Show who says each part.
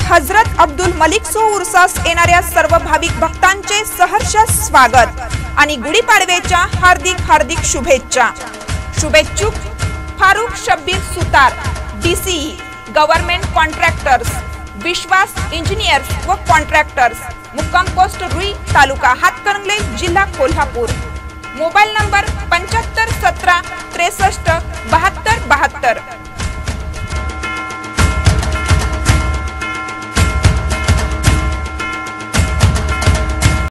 Speaker 1: हजरत अब्दुल मलिक सो उर्सास येणाऱ्या सर्व भाविक भक्तांचे सहर्ष स्वागत आणि गुढीपाडव्याच्या हार्दिक हार्दिक शुभेच्छा। शुभेच्छुक Farooq Shabbir Sutar, DCE government contractors, Vishwas engineers व कॉन्ट्रॅक्टर्स, मुक्काम पोस्ट रुई, तालुका हातकणंगले, जिल्हा कोल्हापूर। Mobile number 75 17 63 72 72।